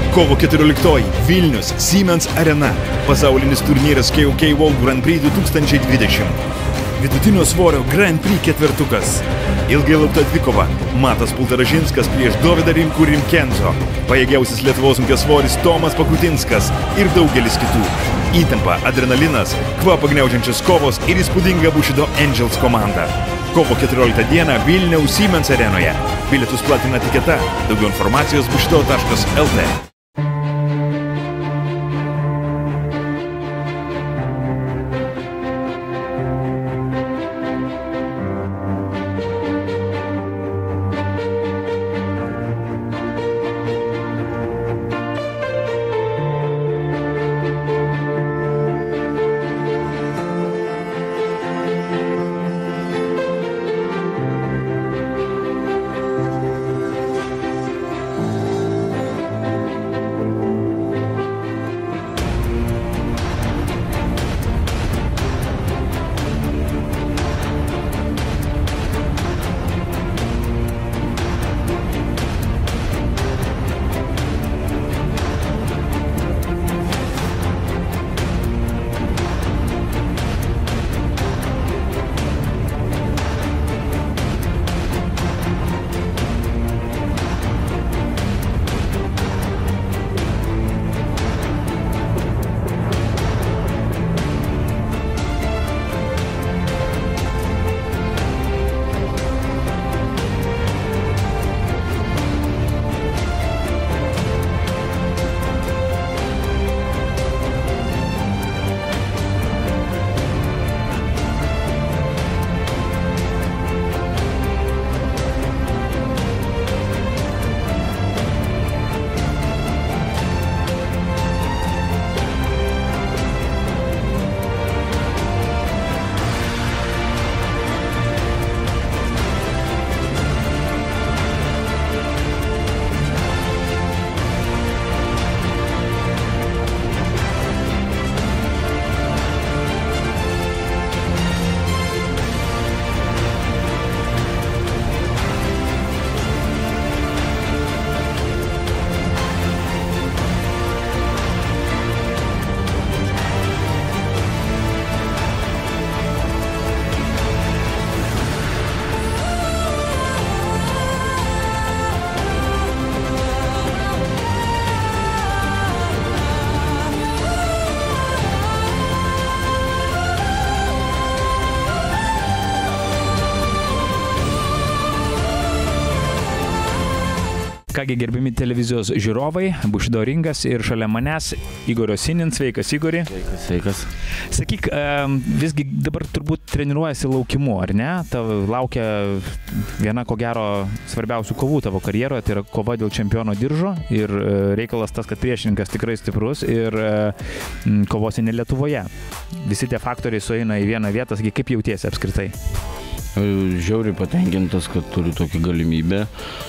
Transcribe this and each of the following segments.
Kovo 14 Vilnius Siemens Arena. Pasaulinis turnyras KOK World Grand Prix 2020. Vidutinio svorio Grand Prix ketvertukas. Ilgai laukta dvikova. Matas Pultaražinskas prieš Dovydą Rimkų Rimkenzo. Pajėgiausias Lietuvos sunkiasvoris Tomas Pakutinskas ir daugelis kitų. Įtampa, adrenalinas, kvapą gniaužiančios kovos ir įspūdinga Bushido Angels komanda. Kovo 14 dieną Vilniaus Siemens arenoje. Bilietus platina Tiketa. Daugiau informacijos bushido.lt. Kągi, gerbimi televizijos žiūrovai, Bushido ringas ir šalia manęs Igorio Sinin. Sveikas, Igori. Sveikas. Sakyk, visgi dabar turbūt treniruojasi laukimu, ar ne? Tavo laukia viena, ko gero, svarbiausių kovų tavo karjeroje, tai yra kova dėl čempiono diržo ir reikalas tas, kad priešininkas tikrai stiprus ir kovosi ne Lietuvoje. Visi tie faktoriai sueina į vieną vietą, sakyk, kaip jautiesi apskritai? Žiauriai patenkintas, kad turiu tokią galimybę,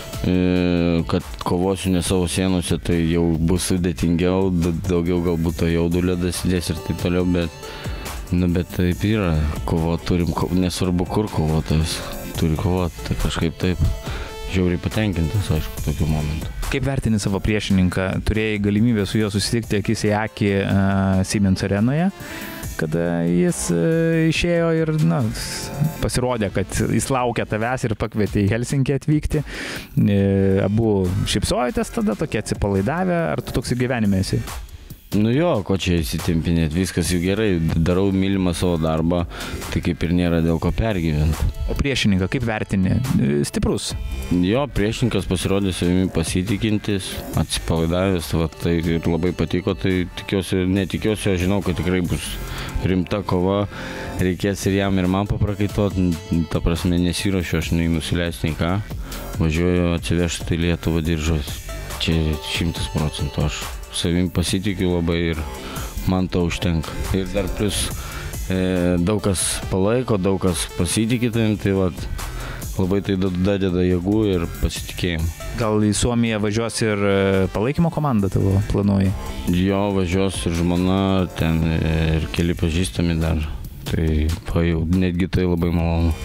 kad kovosiu ne savo sienose, tai jau bus sudėtingiau, daugiau galbūt to jaudulio dasidės ir taip toliau, bet taip yra, turim, nesvarbu kur kovotojas turi kovoti, tai kažkaip taip žiauriai patenkintas, aišku, tokiu momentu. Kaip vertini savo priešininką? Turėjai galimybę su juo susitikti akis į akį Siemens arenoje, kada jis išėjo ir pasirodė, kad jis laukia tavęs ir pakvietė į Helsinkį atvykti. Abu šypsojotės tada, tokie atsipalaidavę, ar tu toks gyvenime esi? Nu jo, ko čia įsitempinėti, viskas jau gerai, darau mylimą savo darbą, tai kaip ir nėra dėl ko pergyventi. O priešininką kaip vertini? Stiprus? Jo, priešininkas pasirodė savimi pasitikintis, atsipalaidavęs, tai ir labai patiko, tai netikiuosi, aš žinau, kad tikrai bus rimta kova, reikės ir jam ir man paprakaituoti, ta prasme nesiruošiu, aš nei nusileisiu, nei ką, važiuoju atsivežti į Lietuvą diržos, čia 100%, aš savim pasitikiu labai ir man to užtenka. Ir dar plus daug kas palaiko, daug kas pasitikė tavim, tai labai tai dadeda jėgų ir pasitikėjimą. Gal į Suomiją važiuos ir palaikymo komanda tavo planuoji? Jo, važiuos ir žmona, ten ir keli pažįstami dar. Tai jau netgi tai labai malonu.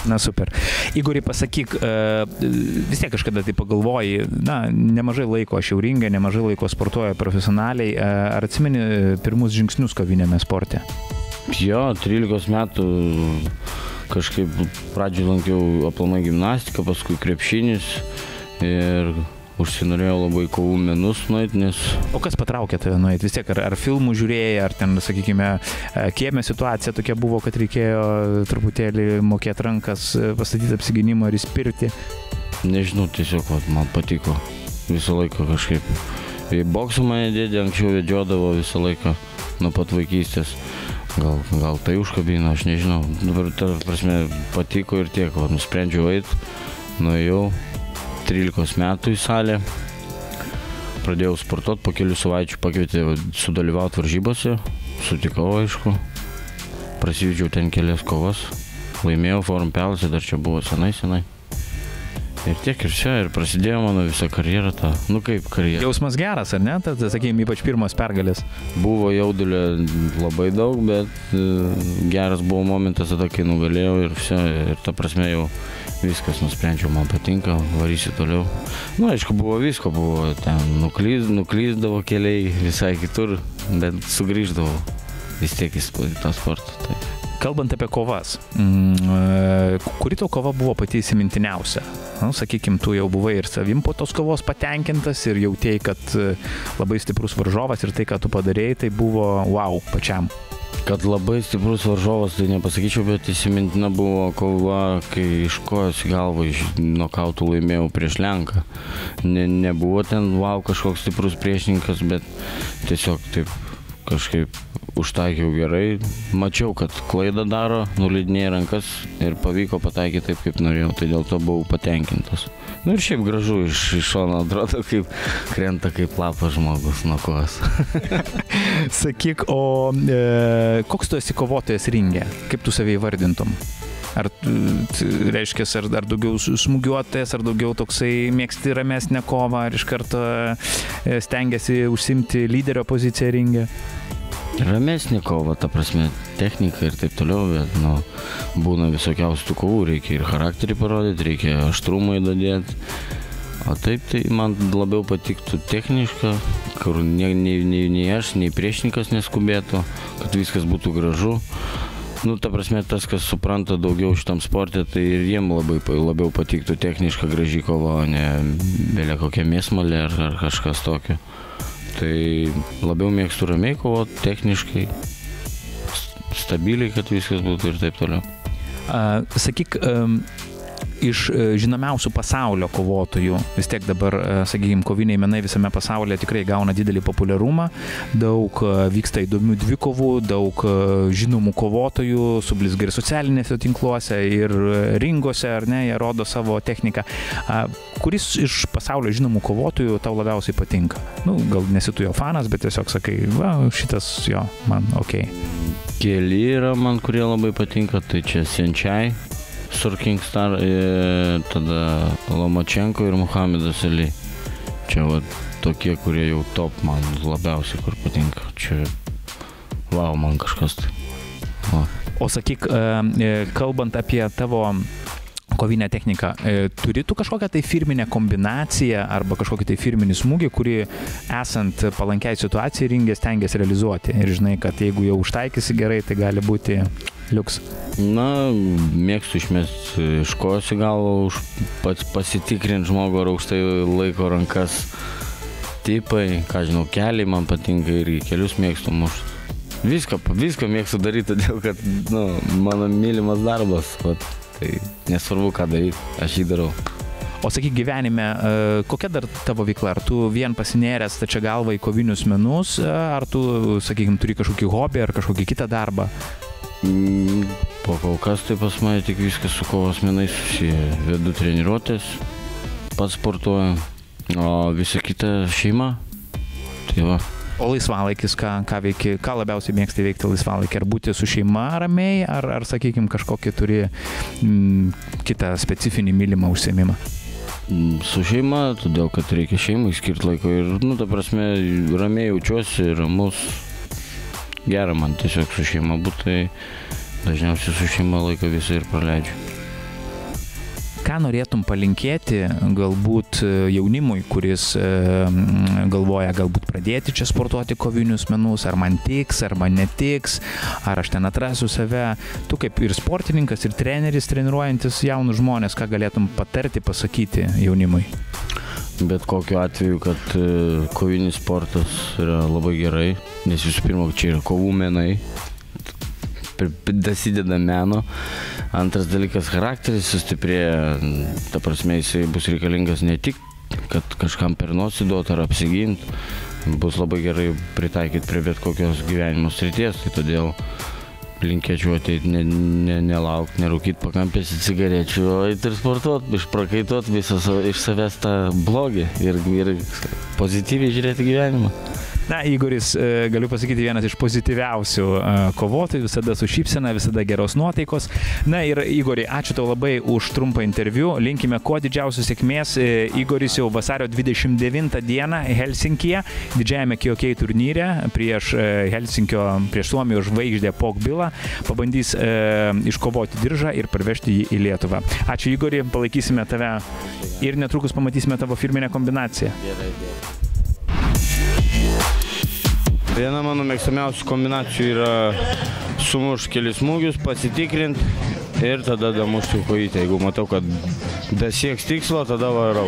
Na super. Igorį, pasakyk, vis tiek kažkada tai pagalvoji, na, nemažai laiko aš jau ringe, nemažai laiko sportuoju profesionaliai. Ar atsimeni pirmus žingsnius kovinėme sporte? Jo, 13 metų kažkaip pradžioj lankiau aplamai gimnastiką, paskui krepšinis ir užsinorėjau labai kovų menus nueiti, nes... O kas patraukė tave nueiti? Vis tiek, ar filmų žiūrėjai, ar ten, sakykime, kieme situacija tokia buvo, kad reikėjo truputėlį mokėti rankas, pastatyti apsigynimą ir įspirti? Nežinau, tiesiog man patiko visą laiką kažkaip. Į boksą mane dėdė anksčiau vedžiodavo visą laiką nuo pat vaikystės. Gal tai užkabino, aš nežinau. Dabar, prasme, patiko ir tiek, nusprendžiau eiti, nuėjau. 13 metų į salę, pradėjau sportuoti, po kelių savaičių pakvietė sudalyvauti varžybose, sutikau aišku, prasivedžiau ten kelias kovas, laimėjau Forum Pelose, dar čia buvo senai. Ir tiek ir čia, ir prasidėjo mano visa karjera ta, kaip karjera. Jausmas geras, ar ne? Sakykime, ypač pirmas pergalės. Buvo jaudulio labai daug, bet geras buvo momentas tada, kai nugalėjau ir vse, ir ta prasme jau viskas nusprendžiau, man patinka, varysiu toliau. Aišku, buvo visko, buvo ten nuklysdavo keliai visai kitur, bet sugrįždavo vis tiek į tą sportą. Tai. Kalbant apie kovas, kuri to kova buvo pati įsimintiniausia? Sakykime, tu jau buvai ir savim po tos kovos patenkintas ir jautėjai, kad labai stiprus varžovas ir tai, ką tu padarėjai, tai buvo wow pačiam. Kad labai stiprus varžovas, tai nepasakyčiau, bet įsimintina buvo kova, kai iš kojos į galvą iš nokautų laimėjau prieš Lenką. Nebuvo ten wow kažkoks stiprus priešininkas, bet tiesiog taip kažkaip užtaikiau gerai. Mačiau, kad klaidą daro, nuleidinėjau rankas ir pavyko pataikyti taip, kaip norėjau, tai dėl to buvau patenkintas. Ir šiaip gražu iš šono atrodo, kaip krenta kaip lapas žmogus nuo kojos. Sakyk, o koks tu esi kovotojas ringe? Kaip tu save įvardintum? Ar reiškia, ar daugiau smūgiuotojas, ar daugiau toksai mėgsti ramesnę kovą, ar iš karto stengiasi užsimti lyderio poziciją ringe? Ramesnė kova, ta prasme, technika ir taip toliau, bet būna visokiausių tų kovų, reikia ir charakterį parodyti, reikia aštrumą įdadėti. O taip, tai man labiau patiktų techniška, kur nei aš, nei priešininkas neskubėtų, kad viskas būtų gražu. Ta prasme, tas, kas supranta daugiau šitam sporte, tai ir jiem labiau patiktų techniška graži kova, o ne belia kokia mėsmalė ar kažkas tokio. Tai labiau mėgstu ramiai kovoti, techniškai, stabiliai, kad viskas būtų ir taip toliau. Sakyk, iš žinomiausių pasaulio kovotojų, vis tiek dabar, sakykime, koviniai menai visame pasaulyje tikrai gauna didelį populiarumą, daug vyksta įdomių dvikovų, daug žinomų kovotojų, sublizga ir socialinėse tinkluose, ir ringose, ar ne, jie rodo savo techniką. Kuris iš pasaulio žinomų kovotojų tau labiausiai patinka? Gal nesi tu jo fanas, bet tiesiog sakai, šitas jo, man okei. Keli yra man, kurie labai patinka, tai čia Senčiai, Surking Star, tada Lomachenko ir Muhamedas Ali. Čia tokie, kurie jau top man labiausiai, kur patinka. Čia, man kažkas tai. O sakyk, kalbant apie tavo kovinę techniką, turi tu kažkokią tai firminę kombinaciją arba kažkokį tai firminį smūgį, kurį esant palankiai situacijai ringė stengiasi realizuoti ir žinai, kad jeigu jau užtaikysi gerai, tai gali būti liuks? Mėgstu išmesti iš kojos į galvą, pasitikrinti žmogų, ar aukštai laiko rankas tipai, ką žinau, keliai man patinka ir kelius mėgstu mušti. Viską mėgstu daryti, todėl kad mano mylimas darbas, tai nesvarbu ką daryti, aš jį darau. O sakyk, gyvenime, kokia dar tavo veikla? Ar tu vien pasinėręs tačia galvą į kovinius menus, ar tu, sakykime, turi kažkokį hobį ar kažkokį kitą darbą? Po kol kas tai pas mane tik viskas su kovos menais susiję. Vedu treniruotės, pats sportuoju, o visa kita šeima. Tai va. O laisvalaikis, ką veiki, ką labiausiai mėgsti veikti laisvalaikį? Ar būti su šeima ramiai, ar sakykime, kažkokį turi kitą specifinį mylimą užsiėmimą? Su šeima, todėl kad reikia šeimai skirti laiko ir, ta prasme, ramiai jaučiuosi, ramus. Gera man tiesiog su šeima būti, tai dažniausiai su šeima laiką visą ir praleidžiu. ką norėtum palinkėti galbūt jaunimui, kuris galvoja galbūt pradėti čia sportuoti kovinius menus, ar man tiks, ar man netiks, ar aš ten atrasiu save. Tu kaip ir sportininkas, ir treneris, treniruojantis jaunus žmonės, ką galėtum patarti, pasakyti jaunimui? Bet kokiu atveju, kad kovinis sportas yra labai gerai, nes visų pirma, čia yra kovų menai, dasideda meno. Antras dalykas, charakteris sustiprėja, ta prasme, jisai bus reikalingas ne tik, kad kažkam per nosį duot ar apsigint, bus labai gerai pritaikyti prie bet kokios gyvenimo srities, tai todėl linkėčiau ateiti, nelaukti, nerūkyti pakampėsi cigarečių, o eiti ir sportuoti, išprakaituoti visą iš savęs tą blogį ir pozityviai žiūrėti gyvenimą. Na, Igoris, galiu pasakyti, vienas iš pozityviausių kovotojų, visada su šypsena, visada geros nuotaikos. Na ir Igori, ačiū tau labai už trumpą interviu, linkime kuo didžiausios sėkmės. Igoris jau vasario 29 dieną Helsinkyje, didžiajame KOK turnyre prieš Suomijos žvaigždę Pogbilą, pabandys iškovoti diržą ir parvežti jį į Lietuvą. Ačiū, Igori, palaikysime tave ir netrukus pamatysime tavo firminę kombinaciją. Viena mano mėgstamiausių kombinacijų yra sumušti kelis smūgius, pasitikrinti ir tada damušti kojytę. Jeigu matau, kad dasieks tikslo, tada varau.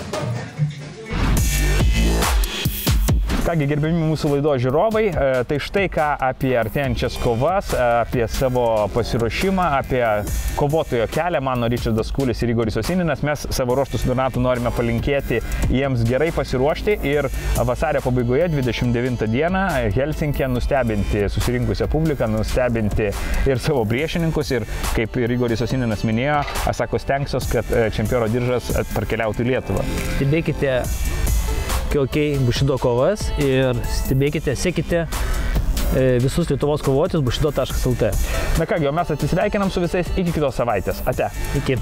Kągi, gerbiami mūsų laidos žiūrovai, tai štai ką apie artėjančias kovas, apie savo pasiruošimą, apie kovotojo kelią, mano Ričardas Kulis ir Igoris Osininas. Mes savo ruoštų su Donatu norime palinkėti jiems gerai pasiruošti ir vasario pabaigoje, 29 dieną, Helsinkėje nustebinti susirinkusią publiką, nustebinti ir savo priešininkus. Ir kaip ir Igoris Osininas minėjo, aš sako, stengsiuos, kad čempiono diržas parkeliautų į Lietuvą. Stebėkite KOK Bushido kovas ir stebėkite, sekite visus Lietuvos kovotojus bushido.lt. Na kągi, o mes atsisveikinam su visais iki kitos savaitės. Ate. Iki.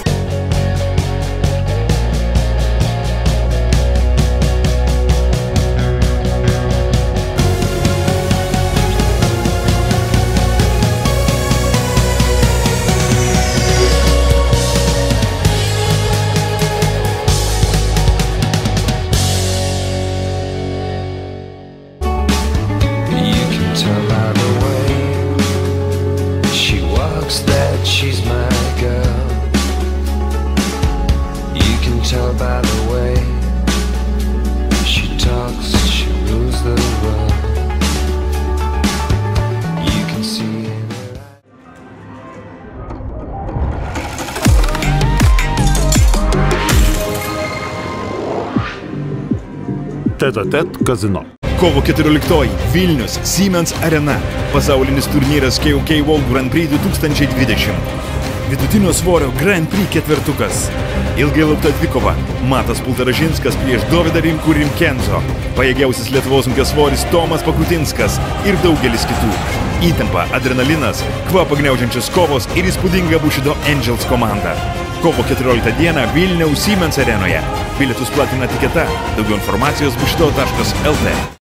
She's my girl. You can tell by the way she talks, she rules the world. You can see in her eyes. Tête-à-tête Kazino. Kovo 14 Vilnius Siemens Arena. Pasaulinis turnyras KOK World Grand Prix 2020. Vidutinio svorio Grand Prix ketvertukas. Ilgai laukta dvikova. Matas Pultaražinskas prieš Dovydą Rimkų Rimkenzo. Pajėgiausias Lietuvos sunkiasvoris Tomas Pakutinskas ir daugelis kitų. Įtampa, adrenalinas, kvapą gniaužiančios kovos ir įspūdinga Bushido Angels komanda. Kovo 14 dieną Vilniaus Siemens arenoje. Bilietus platina Tiketa. Daugiau informacijos bushido.lt.